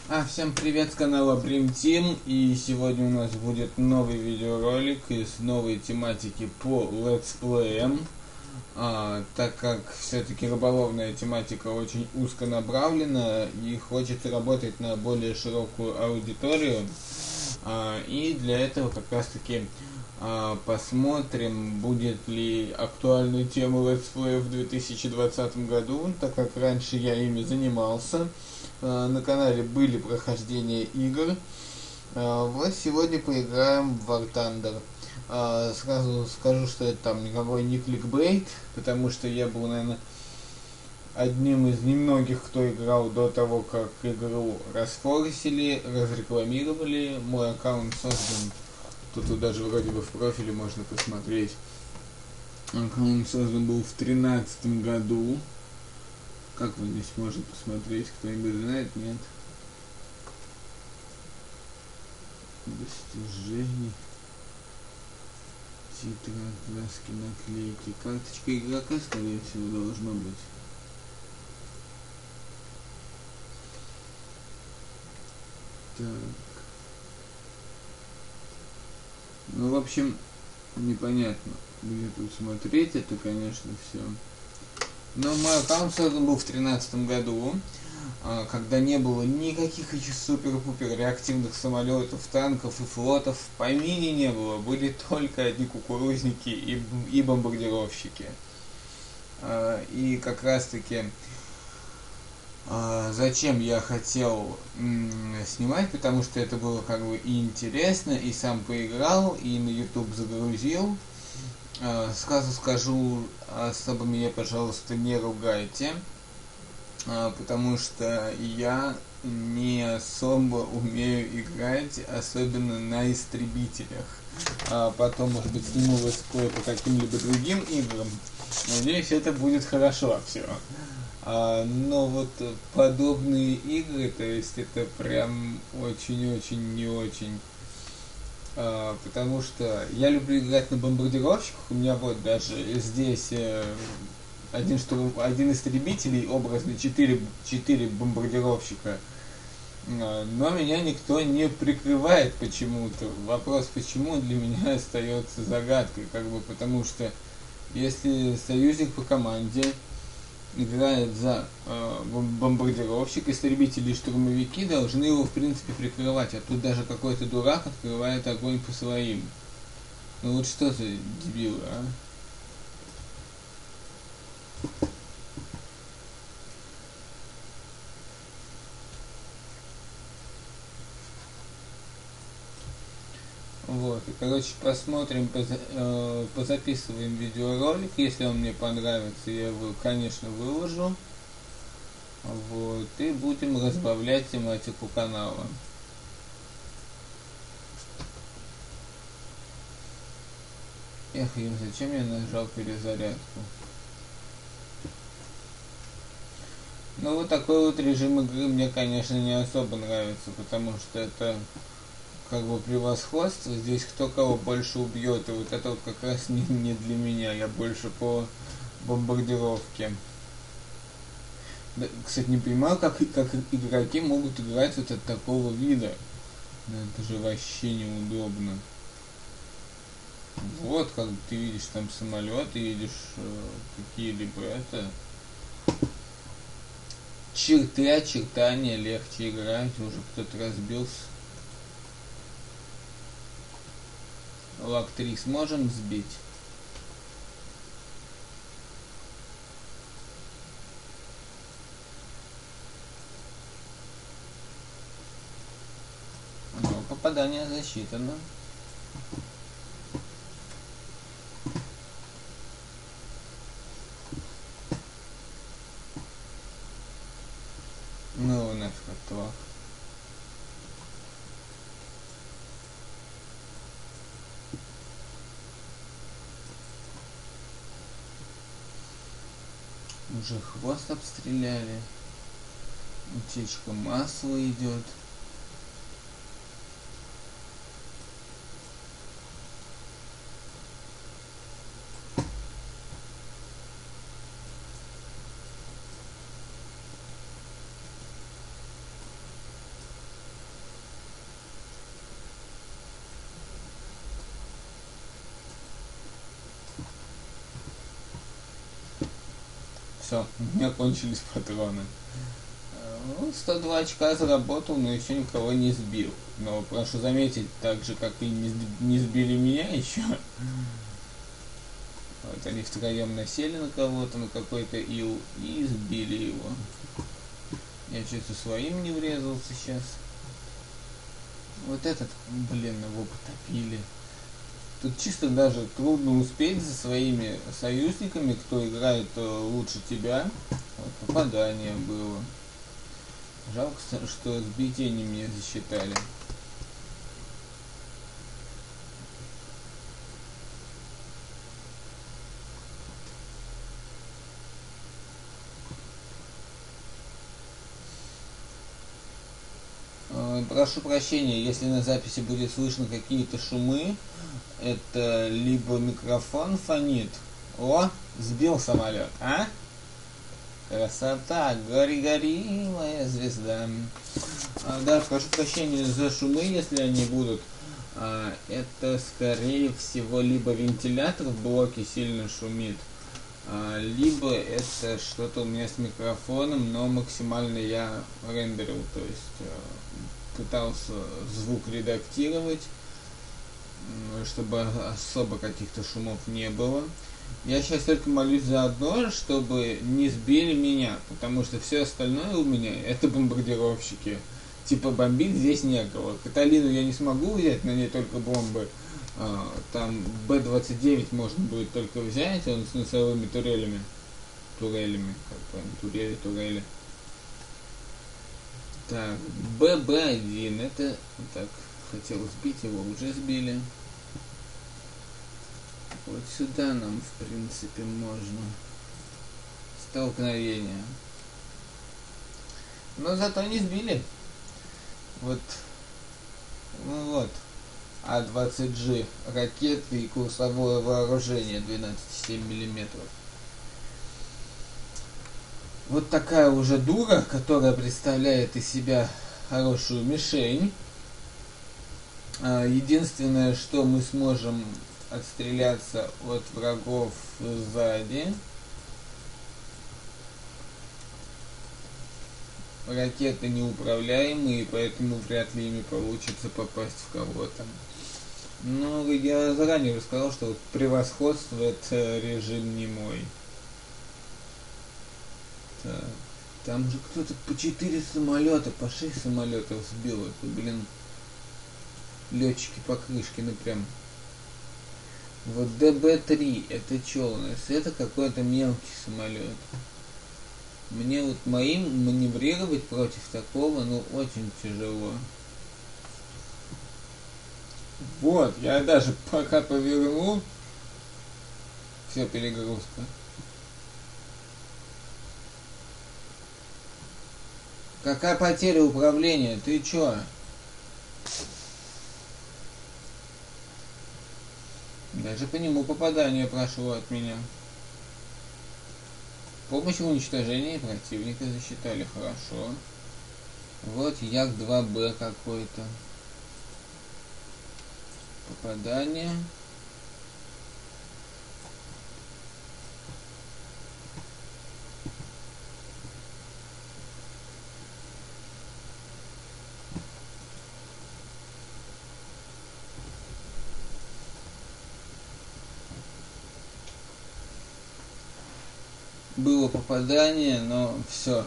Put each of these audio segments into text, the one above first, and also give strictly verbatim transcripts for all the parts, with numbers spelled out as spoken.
А, всем привет с канала Dream Team, и сегодня у нас будет новый видеоролик из новой тематики по летсплеям. А, так как все-таки рыболовная тематика очень узко направлена и хочет работать на более широкую аудиторию. А, и для этого как раз таки а, посмотрим, будет ли актуальной тема летсплея в две тысячи двадцатом году, так как раньше я ими занимался. А, на канале были прохождения игр. А, вот сегодня поиграем в War Thunder. А, сразу скажу, что это там никакой не кликбейт, потому что я был, наверное, одним из немногих, кто играл до того, как игру расфорсили, разрекламировали. Мой аккаунт создан, тут даже вроде бы в профиле можно посмотреть. Аккаунт создан был в тринадцатом году. Как вы здесь можете посмотреть? Кто-нибудь знает? Нет. Достижений. Титры, краски, наклейки. Карточка игрока, скорее всего, должно быть. Так. Ну, в общем, непонятно, где тут смотреть это, конечно, все. Но мой аккаунт создан был в тринадцатом году, когда не было никаких еще супер-пупер реактивных самолетов, танков и флотов, в помине не было, были только одни кукурузники и, и бомбардировщики. И как раз таки зачем я хотел снимать, потому что это было как бы и интересно, и сам поиграл, и на YouTube загрузил. Сразу скажу, особо меня, пожалуйста, не ругайте, потому что я не особо умею играть, особенно на истребителях. Потом, может быть, сниму летсплей по каким-либо другим играм. Надеюсь, это будет хорошо все. Но вот подобные игры, то есть это прям очень-очень не очень. Uh, потому что я люблю играть на бомбардировщиках. У меня вот даже здесь uh, один, штурм, один истребителей, образно четыре, четыре бомбардировщика. Uh, но меня никто не прикрывает почему-то. Вопрос почему для меня остается загадкой, как бы, потому что если союзник по команде играет за э, бомбардировщик, истребители и штурмовики должны его в принципе прикрывать, а тут даже какой-то дурак открывает огонь по своим. Ну вот что за дебилы, а? Вот, и короче посмотрим, поза, э, позаписываем видеоролик, если он мне понравится, я его, конечно, выложу. Вот, и будем разбавлять тематику канала. Эх, им зачем я нажал перезарядку? Ну вот такой вот режим игры мне, конечно, не особо нравится, потому что это как бы превосходство. Здесь кто кого больше убьет, и вот это вот как раз не, не для меня, я больше по бомбардировке. Да, кстати, не понимаю, как, как игроки могут играть вот от такого вида. Да, это же вообще неудобно. Вот, как ты видишь там самолет, ты видишь э, какие-либо это черты, очертания, легче играть, уже кто-то разбился. Лак три сможем сбить? Ну, попадание засчитано. Ну, нафиг этого. Уже хвост обстреляли. Утечка масла идет. все, у меня кончились патроны. Ну, сто два очка заработал, но еще никого не сбил. Но прошу заметить, так же, как и не, не сбили меня еще. Вот они втроем насели на кого-то, на какой-то ил, и сбили его. Я что-то своим не врезался сейчас. Вот этот, блин, его потопили. Тут чисто даже трудно успеть за своими союзниками, кто играет лучше тебя. Вот, попадание было. Жалко, что сбитие не мне засчитали. Прошу прощения, если на записи будет слышно какие-то шумы, это либо микрофон фонит. О, сбил самолет, а? Красота, гори-гори, моя звезда. А, да, прошу прощения за шумы, если они будут. А, это, скорее всего, либо вентилятор в блоке сильно шумит, а, либо это что-то у меня с микрофоном, но максимально я рендерил, то есть пытался звук редактировать, чтобы особо каких-то шумов не было. Я сейчас только молюсь за одно, чтобы не сбили меня, потому что все остальное у меня это бомбардировщики. Типа бомбить здесь некого. Каталину я не смогу взять, на ней только бомбы. Там Бэ двадцать девять можно будет только взять, он с носовыми турелями. Турелями, как правильно, турели, турели. Так, Бэ Бэ один, это, так, хотел сбить его, уже сбили. Вот сюда нам, в принципе, можно. Столкновение. Но зато не сбили. Вот. Ну вот. А двадцать джи. Ракеты и курсовое вооружение двенадцать целых семь миллиметров. Вот такая уже дура, которая представляет из себя хорошую мишень. Единственное, что мы сможем отстреляться от врагов сзади. Ракеты неуправляемые, поэтому вряд ли ими получится попасть в кого-то. Но я заранее уже сказал, что вот превосходство это режим не мой. Так, там же кто-то по четыре самолета, по шесть самолетов сбил. Это, блин, летчики Покрышкины прям. Вот Дэ Бэ три, это что у нас? Это какой-то мелкий самолет. Мне вот моим маневрировать против такого, ну, очень тяжело. Вот, я даже пока поверну. Все, перегрузка. Какая потеря управления? Ты чё? Даже по нему попадание прошло от меня. Помощь в уничтожении противника засчитали, хорошо. Вот Як два Бэ какой-то. Попадание. Было попадание, но все.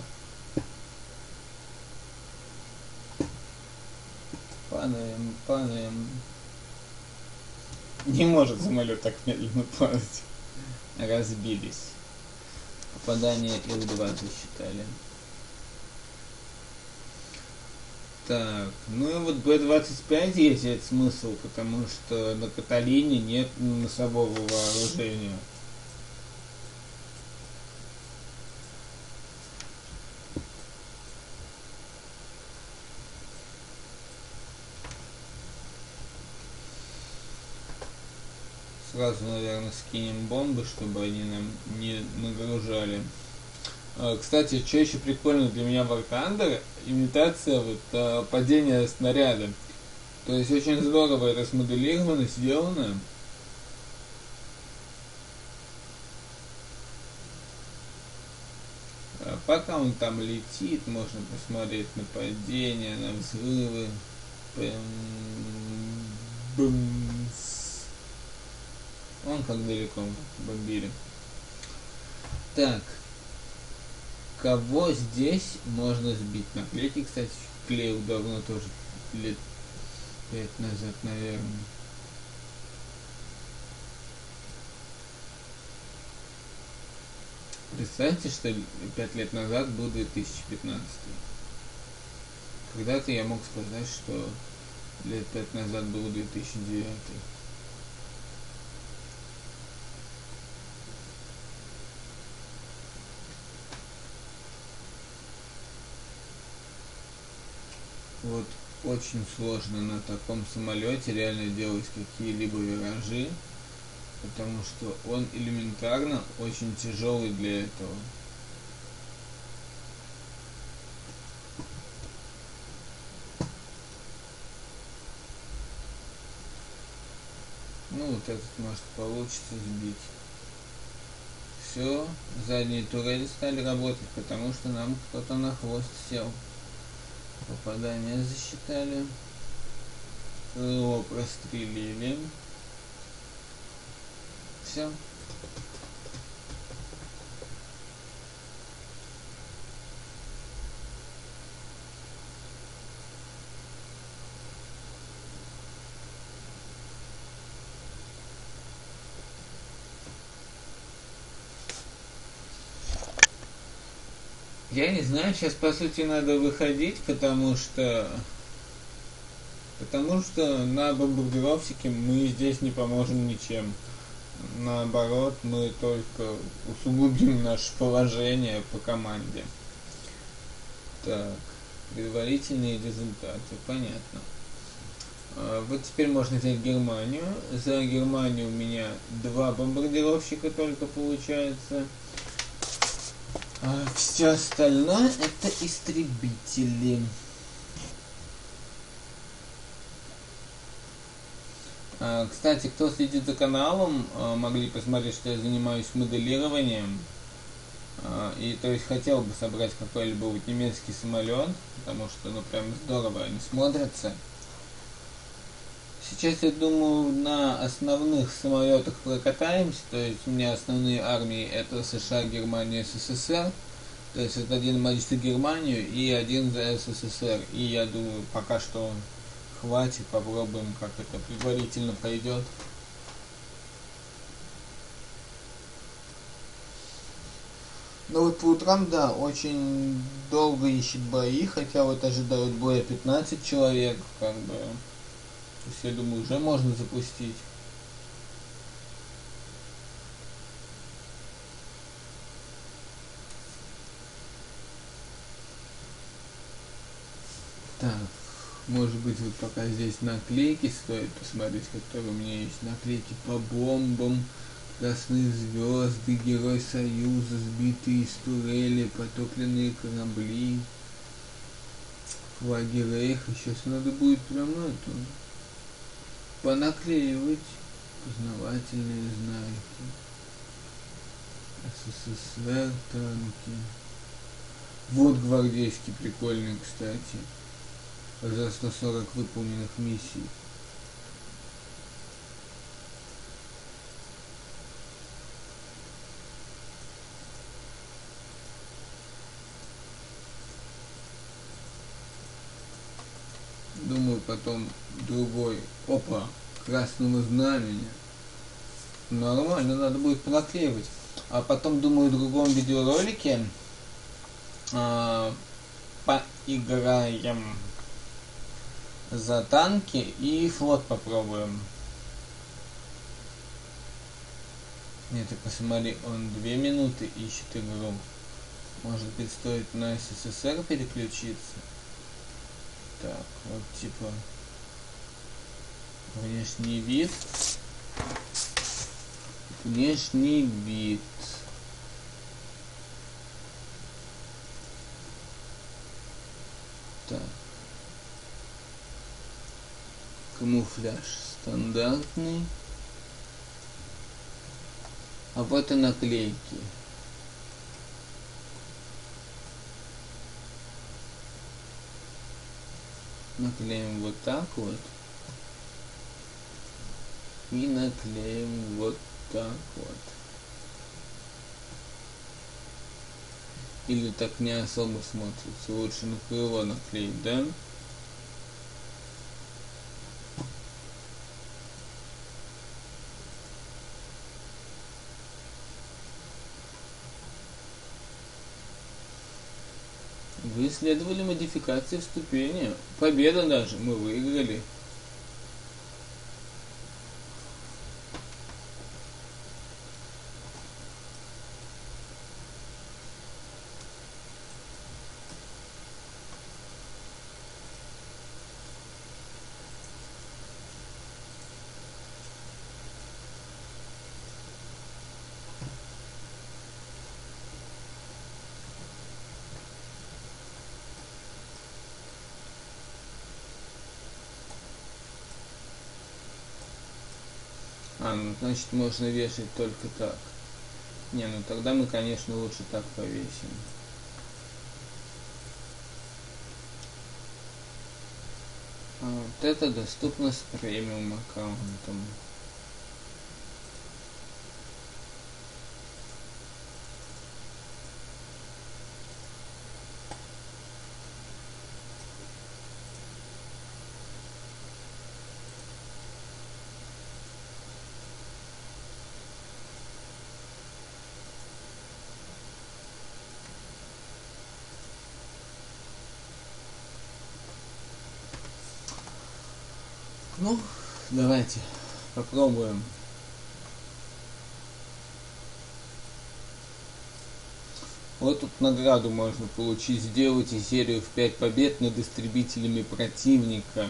Падаем, падаем. Не может самолет так медленно падать. Разбились. Попадание Ил два засчитали. Так, ну и вот Бэ двадцать пять есть этот смысл, потому что на Каталине нет носового вооружения. Сразу, наверное, скинем бомбы, чтобы они нам не нагружали. Кстати, что еще прикольно для меня в War Thunder, имитация вот, падения снаряда. То есть очень здорово это смоделировано, сделано. пока он там летит, можно посмотреть на падение, на взрывы. Бумс. Он как далеко бомбили. Так. Кого здесь можно сбить? Наклейки, кстати, клеил давно тоже. Лет пять назад, наверное. Представьте, что пять лет назад был две тысячи пятнадцатый. Когда-то я мог сказать, что лет пять назад был две тысячи девятый. Вот очень сложно на таком самолете реально делать какие-либо виражи, потому что он элементарно очень тяжелый для этого. Ну вот этот может получится сбить. Все, задние турели стали работать, потому что нам кто-то на хвост сел. Попадание засчитали. Крыло прострелили. Все. Я не знаю, сейчас по сути надо выходить, потому что потому что на бомбардировщике мы здесь не поможем ничем. Наоборот, мы только усугубим наше положение по команде. Так, предварительные результаты, понятно. Вот теперь можно взять Германию. За Германию у меня два бомбардировщика только получается. А все остальное это истребители. А, кстати, кто следит за каналом, могли посмотреть, что я занимаюсь моделированием. А, и то есть хотел бы собрать какой-либо вот немецкий самолет, потому что ну прям здорово они смотрятся. Сейчас, я думаю, на основных самолетах прокатаемся, то есть у меня основные армии это США, Германия, СССР, то есть это один матч за Германию и один за СССР, и я думаю, пока что хватит, попробуем, как это предварительно пойдет. Ну вот по утрам, да, очень долго ищет бои, хотя вот ожидают боя пятнадцать человек, как бы. То есть, я думаю, уже можно запустить. Так, может быть, вот пока здесь наклейки стоит посмотреть, которые у меня есть. Наклейки по бомбам, красные звезды, Герой Союза, сбитые из турели, потопленные корабли, флаги Рейха. Сейчас надо будет прям эту понаклеивать познавательные знаки. СССР, танки. Вот гвардейский прикольный, кстати. За сто сорок выполненных миссий. Думаю, потом другой. Опа, красного знамени. Нормально, надо будет проклеивать. А потом, думаю, в другом видеоролике а, поиграем за танки и флот попробуем. Нет, ты посмотри, он две минуты ищет игру. Может быть, стоит на СССР переключиться? Так, вот типа внешний вид. Внешний вид. Так. Камуфляж стандартный. А вот и наклейки. Наклеим вот так вот. И наклеим вот так вот. Или так не особо смотрится. Лучше на крыло наклеить, да? Вы исследовали модификации в ступени. Победа даже. Мы выиграли. А, ну значит можно вешать только так. Не, ну тогда мы, конечно, лучше так повесим. А вот это доступно с премиум аккаунтом. Ну, давайте попробуем. Вот тут награду можно получить. Сделайте серию в пять побед над истребителями противника.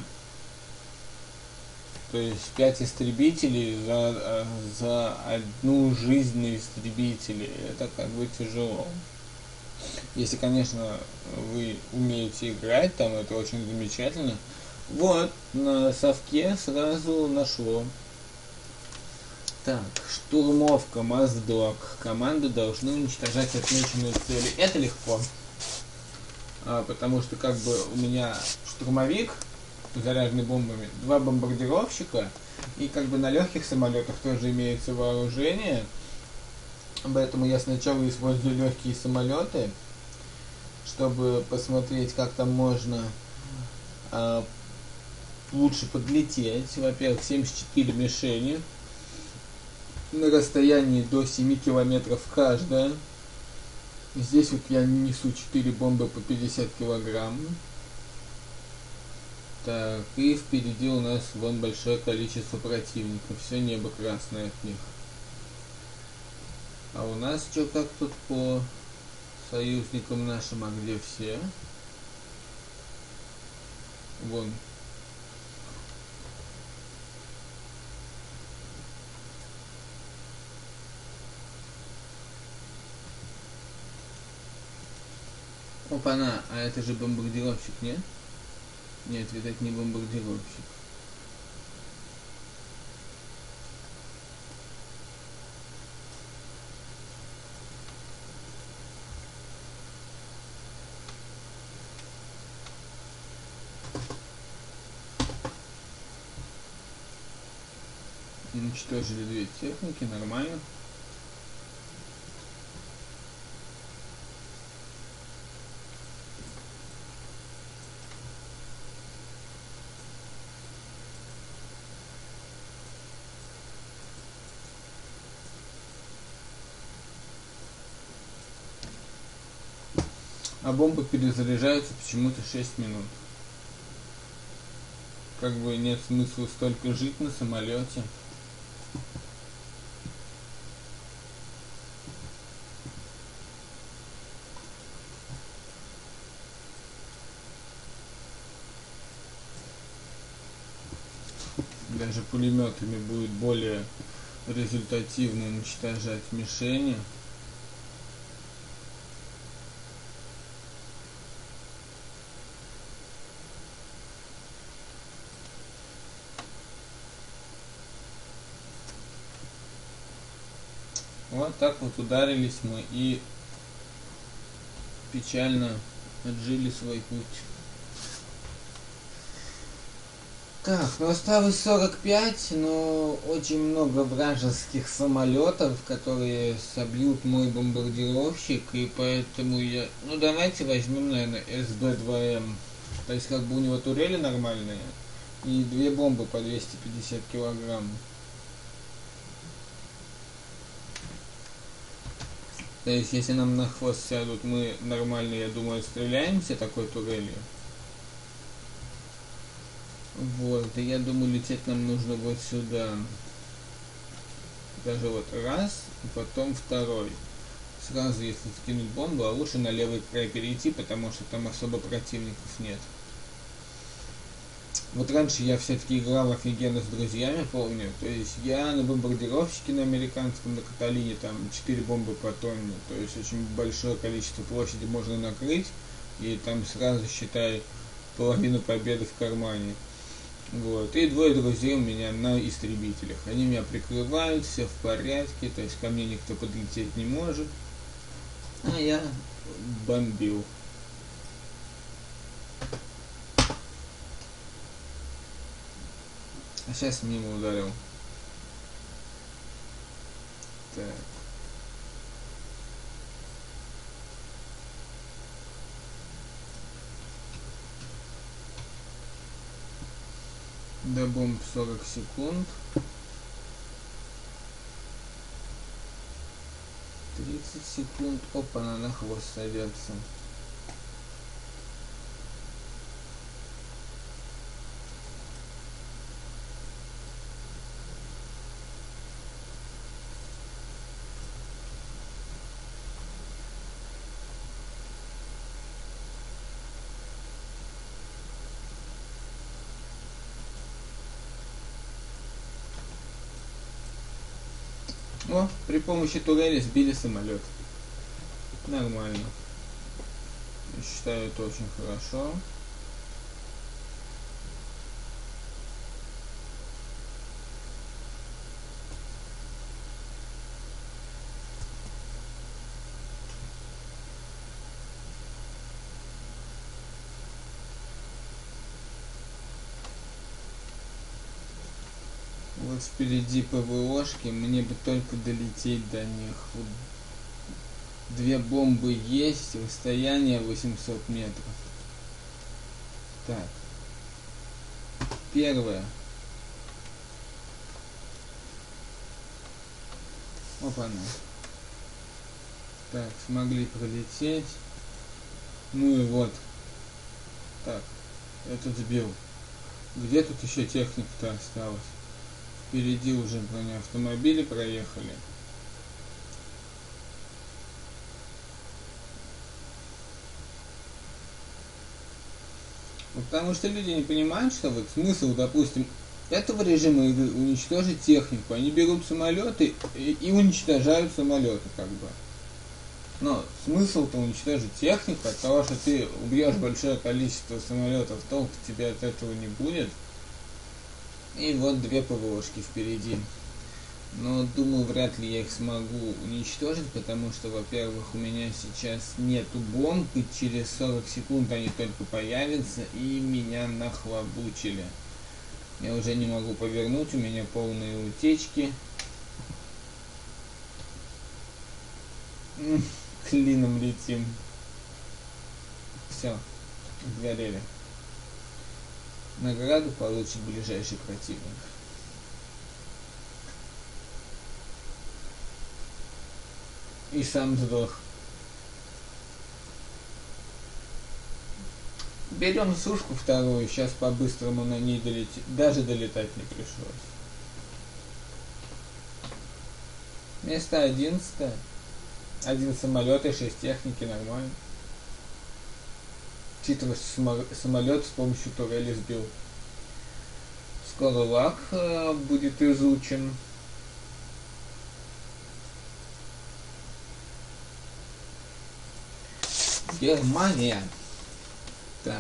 То есть пять истребителей за, за одну жизнь на истребителей. Это как бы тяжело. Если, конечно, вы умеете играть, там это очень замечательно. Вот, на совке сразу нашло. Так, штурмовка, Моздок. Команды должны уничтожать отмеченные цели. Это легко. А, потому что как бы у меня штурмовик, заряженный бомбами, два бомбардировщика, и как бы на легких самолетах тоже имеется вооружение. Поэтому я сначала использую легкие самолеты, чтобы посмотреть, как там можно а, лучше подлететь. Во-первых, семьдесят четыре мишени на расстоянии до семи километров каждая. Здесь вот я несу четыре бомбы по пятьдесят килограмм. Так, и впереди у нас вон большое количество противников. Все небо красное от них. А у нас что, как тут по союзникам нашим, а где все? Вон. Опа-на, а это же бомбардировщик, нет? Нет, видать, не бомбардировщик. Уничтожили две техники, нормально. А бомбы перезаряжаются почему-то шесть минут. Как бы нет смысла столько жить на самолете. Даже пулеметами будет более результативно уничтожать мишени. Вот так вот ударились мы и печально отжили свой путь. Так, ну осталось сорок пять, но очень много вражеских самолетов, которые собьют мой бомбардировщик, и поэтому я... Ну давайте возьмем, наверное, эс бэ два эм. То есть как бы у него турели нормальные, и две бомбы по двести пятьдесят килограмм. То есть если нам на хвост сядут, мы нормально, я думаю, отстреляемся такой турелью. Вот, и я думаю, лететь нам нужно вот сюда. Даже вот раз, и потом второй. Сразу, если скинуть бомбу, а лучше на левый край перейти, потому что там особо противников нет. Вот раньше я все-таки играл офигенно с друзьями, помню. То есть я на бомбардировщике на американском, на Каталине, там четыре бомбы по тонне. То есть очень большое количество площади можно накрыть. И там сразу, считай, половину победы в кармане. Вот. И двое друзей у меня на истребителях. Они меня прикрывают, все в порядке, то есть ко мне никто подлететь не может. А я бомбил. А сейчас мимо ударил. Так. До бомб сорок секунд. тридцать секунд. Опа, она на хвост садится. О, при помощи турели сбили самолет. Нормально. Я считаю, это очень хорошо. Вот впереди ПВОшки, мне бы только долететь до них. Вот две бомбы есть, расстояние восемьсот метров. Так. Первая. Опа-на. Так, смогли пролететь. Ну и вот. Так, этот сбил. Где тут еще техника-то осталась? Впереди уже бронеавтомобили проехали. Потому что люди не понимают, что вот смысл, допустим, этого режима игры уничтожить технику. Они берут самолеты и, и уничтожают самолеты, как бы. Но смысл-то уничтожить технику, от того, что ты убьешь большое количество самолетов, толку тебе от этого не будет. И вот две ПВОшки впереди. Но думаю, вряд ли я их смогу уничтожить, потому что, во-первых, у меня сейчас нету бомб, и через сорок секунд они только появятся, и меня нахлобучили. Я уже не могу повернуть, у меня полные утечки. Клином летим. Все, сгорели. Награду получит ближайший противник. И сам сдох. Берем сушку вторую, сейчас по-быстрому на ней долететь. Даже долетать не пришлось. Место одиннадцатое. Один самолет и шесть техники, нормально. Учитывая, что самолет с помощью турели сбил. Скоро лак э, будет изучен. Германия. Так.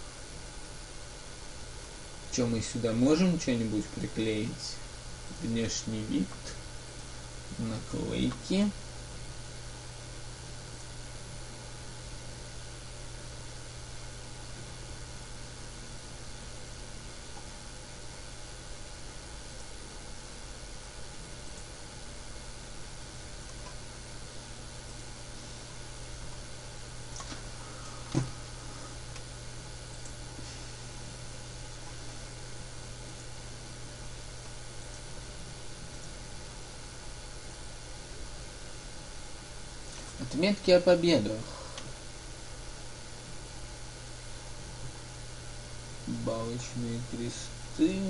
Что мы сюда можем что-нибудь приклеить? Внешний вид. Наклейки. Отметки о победах. Балочные кресты.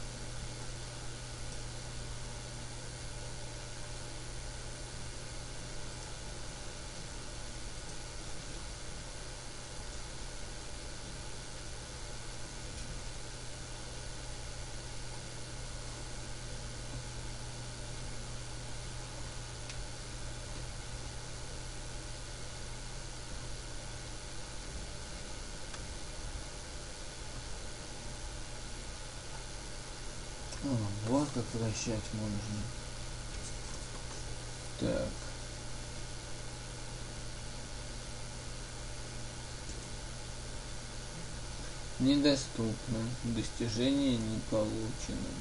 О, вот как вращать можно. Так. Недоступно. Достижение не получено.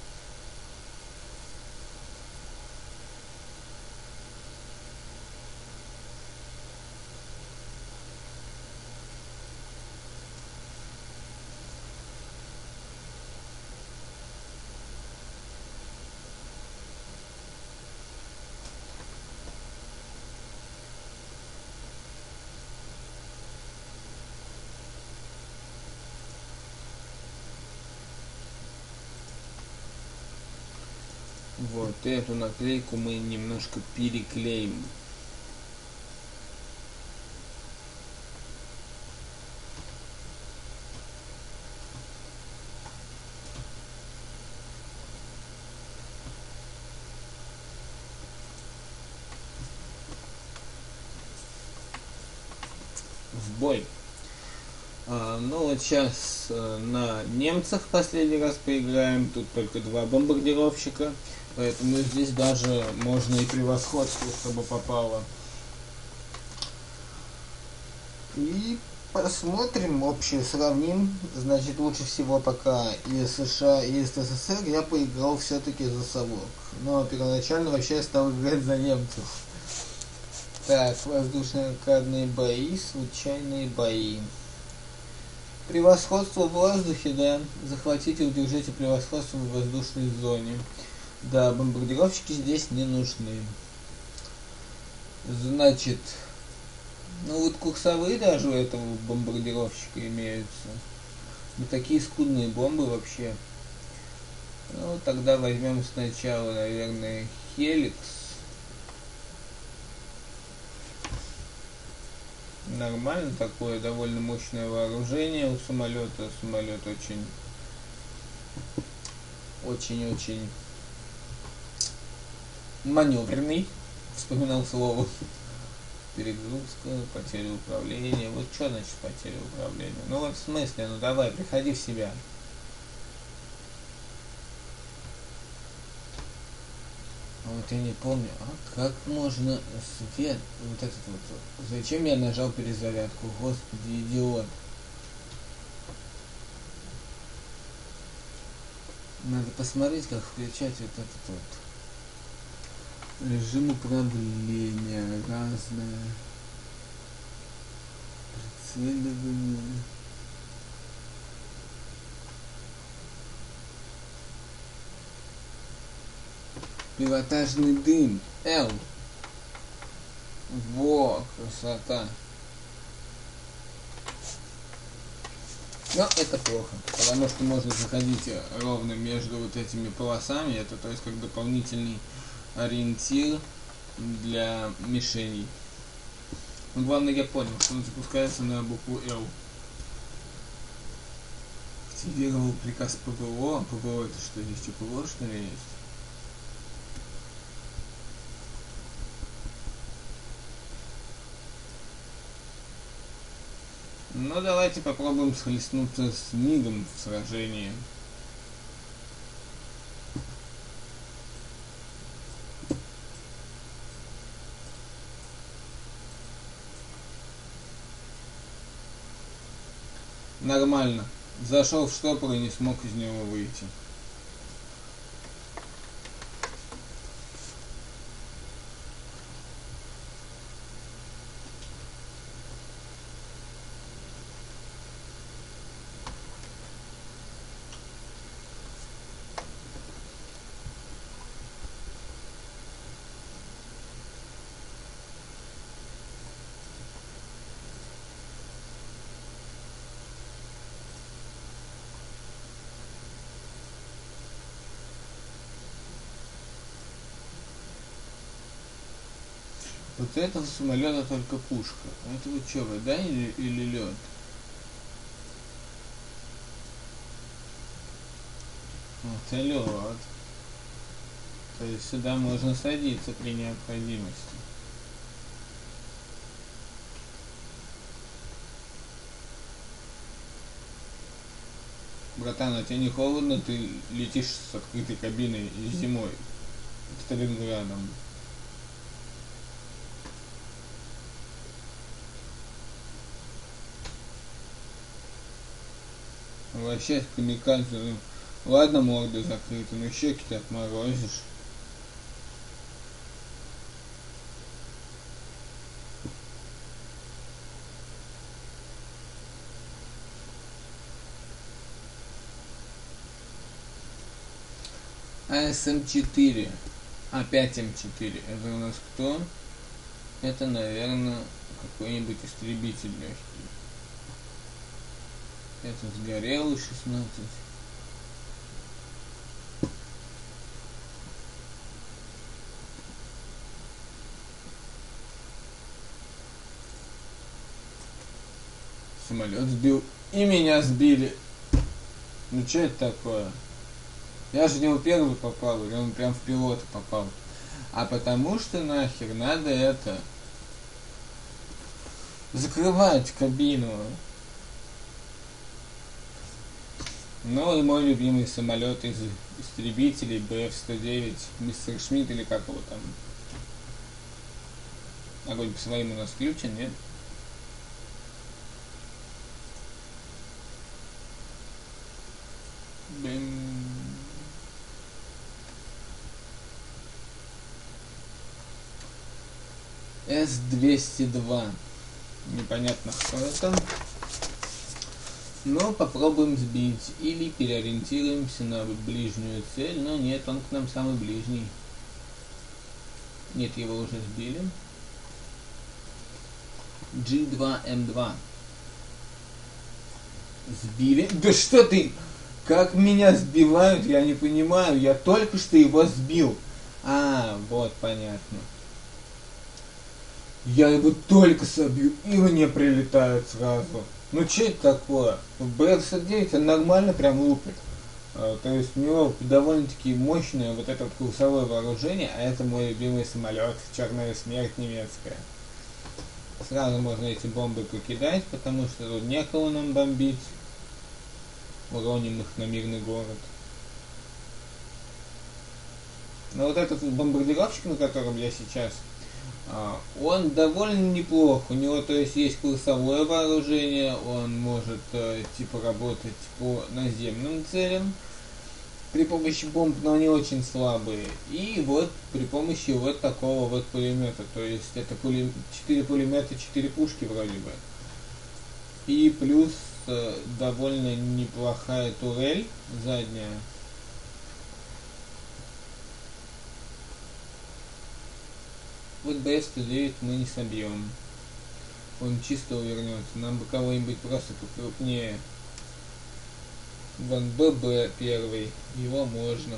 Вот эту наклейку мы немножко переклеим. В бой. А, ну вот сейчас а, на немцах последний раз поиграем. Тут только два бомбардировщика. Поэтому здесь даже можно и превосходство, чтобы попало. И посмотрим, общее сравним. Значит, лучше всего пока из США и из СССР я поиграл все-таки за совок. Но первоначально вообще я стал играть за немцев. Так, воздушно-аркадные бои, случайные бои. Превосходство в воздухе, да. Захватите, удержите превосходство в воздушной зоне. Да, бомбардировщики здесь не нужны. Значит, ну вот курсовые даже у этого бомбардировщика имеются. Не такие скудные бомбы вообще. Ну, тогда возьмем сначала, наверное, Хеликс. Нормально такое, довольно мощное вооружение у самолета. Самолет очень, очень-очень маневренный. Вспоминал слово. Перегрузка, потеря управления. Вот что значит потеря управления? Ну вот в смысле, ну давай, приходи в себя. Вот я не помню, а как можно свет, вот этот вот, зачем я нажал перезарядку, господи, идиот. Надо посмотреть, как включать вот этот вот режим управления, разное, прицеливание. Пилотажный дым. Л. Во, красота. Но это плохо, потому что можно заходить ровно между вот этими полосами. Это то есть как дополнительный ориентир для мишеней. Но главное, я понял, что он запускается на букву Л. Активировал приказ ПВО. ПВО это что, здесь что, ПВО что ли есть? Ну давайте попробуем схлестнуться с МИГом в сражении. Нормально. Зашел в штопор и не смог из него выйти. Вот этого самолета только пушка. Это вот что, вода или, или лед? Это лед. То есть сюда можно садиться при необходимости. Братан, а тебе не холодно? Ты летишь с открытой кабиной зимой к Сталинградом. Вообще камикадзе, ну, ладно, морда закрыта, но щеки-то отморозишь. А эс эм четыре, опять эм четыре, это у нас кто? Это, наверное, какой-нибудь истребитель легкий. Это сгорел шестнадцать. Самолет сбил. И меня сбили. Ну что это такое? Я же в него первый попал, или он прям в пилота попал. А потому что нахер надо это закрывать кабину. Ну и мой любимый самолет из истребителей бэ эф сто девять, мистер Шмидт или как его там. Огонь по своим у нас включен, нет? Блин. эс двести два. Непонятно, кто это. Но попробуем сбить. Или переориентируемся на ближнюю цель. Но нет, он к нам самый ближний. Нет, его уже сбили. джи два эм два. Сбили. Да что ты? Как меня сбивают, я не понимаю. Я только что его сбил. А, вот, понятно. Я его только собью, и мне прилетают сразу. Ну что это такое? бэ эф сто девять он нормально прям лупит. А, то есть у него довольно-таки мощное вот это вот курсовое вооружение, а это мой любимый самолет, Черная смерть немецкая. Сразу можно эти бомбы покидать, потому что тут некого нам бомбить. Уроним их на мирный город. Но вот этот бомбардировщик, на котором я сейчас, он довольно неплох. У него, то есть, есть курсовое вооружение, он может типа работать по наземным целям при помощи бомб, но они очень слабые. И вот при помощи вот такого вот пулемета, то есть это пулем... четыре пулемета, четыре пушки вроде бы. И плюс довольно неплохая турель задняя. Вот бэ эф сто девять мы не собьем. Он чисто увернется. Нам бы кого-нибудь просто покрупнее. Вон бэ бэ первый. Его можно.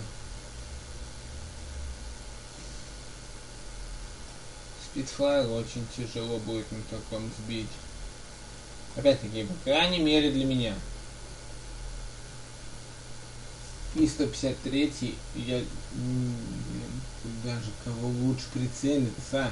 Спитфайр очень тяжело будет на таком сбить. Опять-таки, по крайней мере для меня. И сто пятьдесят три я... Даже кого лучше прицелиться.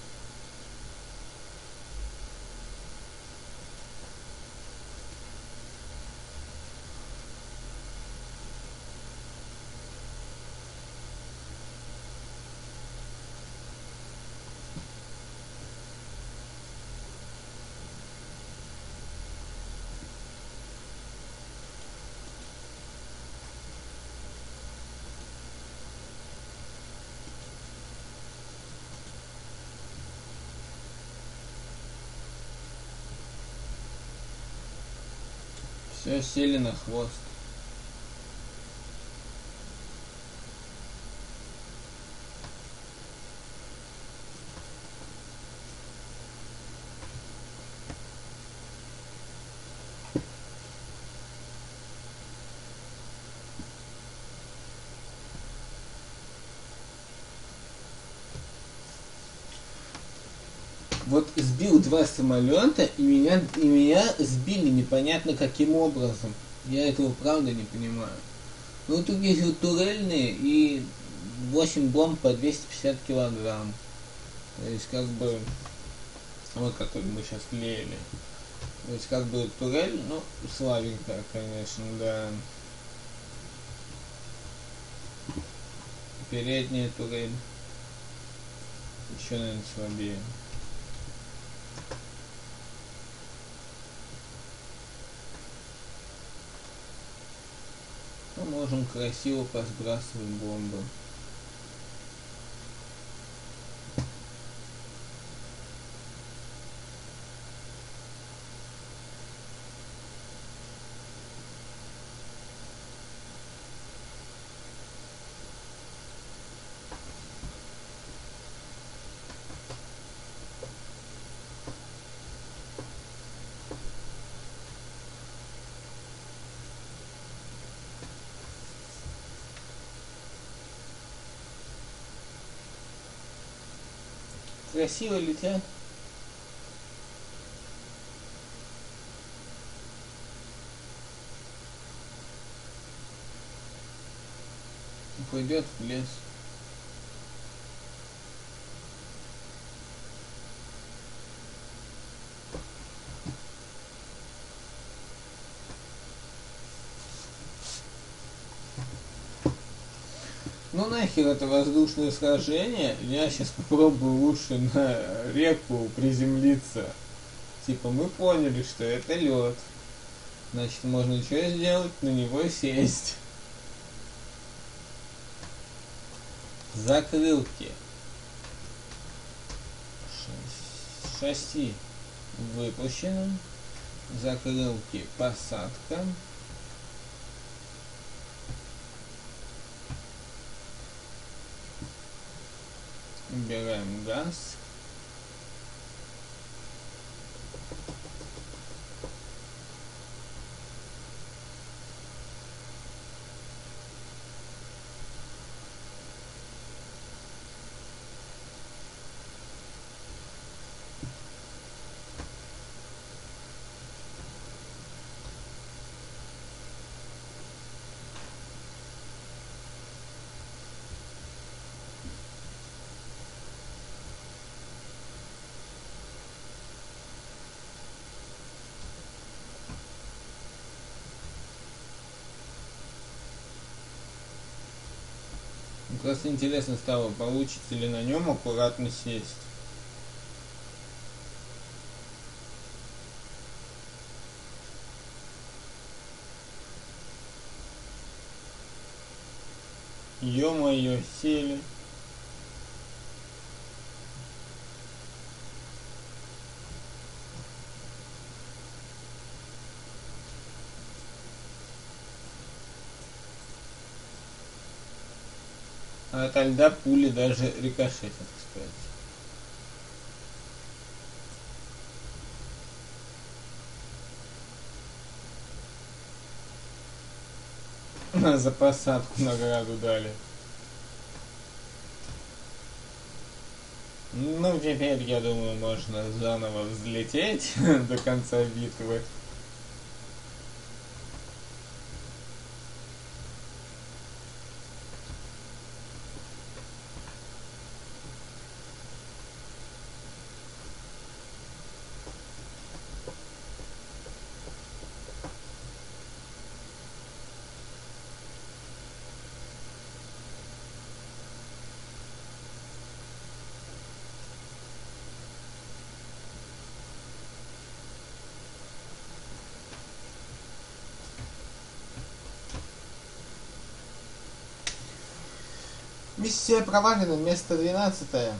Все, сели на хвост. вот сбил два самолета, и меня, и меня сбили непонятно каким образом. Я этого правда не понимаю. Ну тут есть вот турельные и восемь бомб по двести пятьдесят килограмм. То есть как бы, вот которые мы сейчас клеили. То есть как бы турель, ну, слабенькая, конечно, да. Передняя турель еще, наверное, слабее. Мы можем красиво посбрасывать бомбы. Красиво летят. Пойдет в лес. Ну нахер это воздушное сражение, я сейчас попробую лучше на реку приземлиться. Типа мы поняли, что это лед. Значит, можно что сделать? На него сесть. Закрылки. Шасси выпущено. Закрылки посадка. Убираем газ. Просто интересно стало, получится ли на нем аккуратно сесть. Ё-моё, сели. А от льда пули даже рикошетят, кстати. За посадку награду дали. Ну, теперь, я думаю, можно заново взлететь до конца битвы. Миссия провалена, место двенадцатое.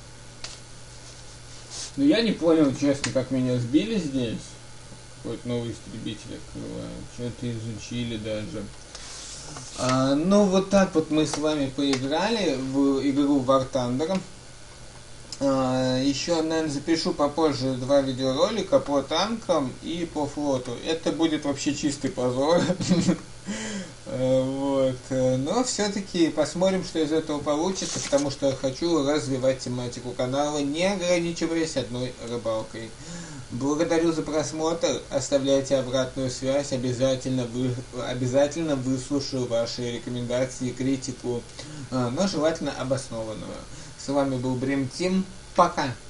Ну я не понял, честно, как меня сбили здесь. Какой-то новый истребитель открывают. Что-то изучили даже. А, ну вот так вот мы с вами поиграли в игру War Thunder. А, еще, наверное, запишу попозже два видеоролика по танкам и по флоту. Это будет вообще чистый позор. Вот. Вот. Но все-таки посмотрим, что из этого получится, потому что хочу развивать тематику канала, не ограничиваясь одной рыбалкой. Благодарю за просмотр, оставляйте обратную связь, обязательно, вы, обязательно выслушаю ваши рекомендации, критику, но желательно обоснованную. С вами был Брим Тим, пока!